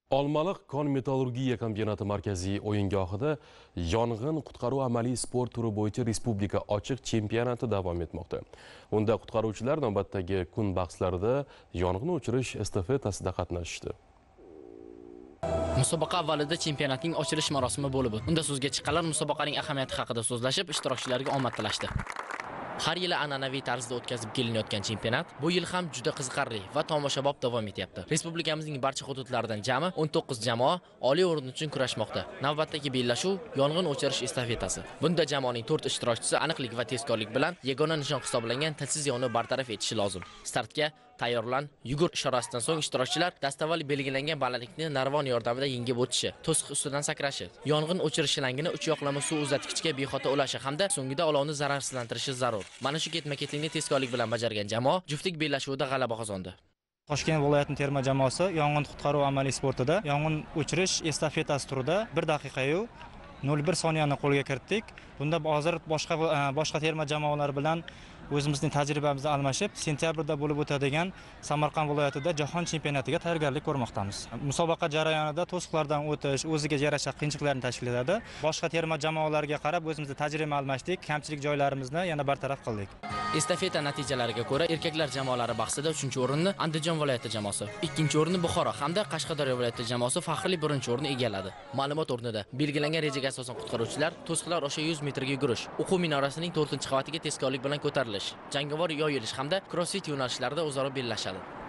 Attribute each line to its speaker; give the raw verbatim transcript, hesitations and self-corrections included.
Speaker 1: Olmaliq kon metallurgiya kombinati markaziy o'yingohida yong'in qutqaruv amaliy sport turi bo'yicha respublika ochiq chempionati davom etmoqda. Unda qutqaruvchilar navbatdagi kun bahslarida yong'in o'chirish estafetasida qatnashdi.
Speaker 2: Musobaqa avvalida chempionatning ochilish marosimi bo'lib o'tdi. Unda so'zga chiqqanlar musobaqaning ahamiyati haqida so'zlashib, ishtirokchilarga omad tilashdi. Har yili an'anaviy tarzda o'tkazib kelinayotgan chempionat bu yil ham juda qiziqarli va tomoshabob davom etyapti. Respublikamizning barcha hududlaridan jami o'n to'qqiz jamoa oliy o'rin uchun kurashmoqda. Navbatdagi bellashuv yong'in o'chirish estafetasi. Bunda jamoaning to'rt ishtirokchisi aniqlik va tezkorlik bilan yagona nishon hisoblangan tilsiz yong'inni bartaraf etishi lozim. Startga tayyorlan, yugur ishorasidan so'ng ishtirokchilar dastavval belgilangan balandlikni narvon yordamida yengib o'tishi, to'siq ustidan sakrashi, yong'in o'chirish shilangini uch yoqlama suv uzatgichga bexato ulashi hamda so'ngida olovni zararsizlantirishi zarur. Mana shu ketma-ketlikni tezkorlik bilan bajargan jamoa juftlik bellashuvida g'alaba qozondi.
Speaker 3: Toshkent viloyatining terma jamoasi yong'in qutqaruv amaliy sportida yong'in o'chirish estafetasi turida bir daqiqa-yu nol bir soniyani qo'lga kiritdik. Bunda hozir boshqa boshqa terma jamoalar bilan o'zimizning tajribamizni almashib, sentyabrda bo'lib o'tadigan Samarqand viloyatida jahon chempionatiga tayyorgarlik ko'rmoqdamiz. Musobaqa jarayonida to'siqlardan o'tish o'ziga yarasha qiyinchiliklarni tashkil etadi. Boshqa terma jamoalarga qarab o'zimizda tajriba almashdik, kamchilik joylarimizni yana bartaraf qildik.
Speaker 2: Estafeta natijalariga ko'ra erkaklar jamoalari bahsida uchinchi o'rinni Andijon viloyati jamoasi, ikkinchi o'rinni Buxoro hamda Qashqadaryo viloyati jamoasi faxrli birinchi o'rinni egalladi. Ma'lumot o'rnida belgilangan rejaga asosan qutqaruvchilar to'siqlar osha yuz metrga yugurish, o'quv minorasining to'rtinchi qavatiga tezkorlik bilan ko'tarilish, jangovar yoyilish hamda crossfit yo'nalishlarida o'zaro bellashadi.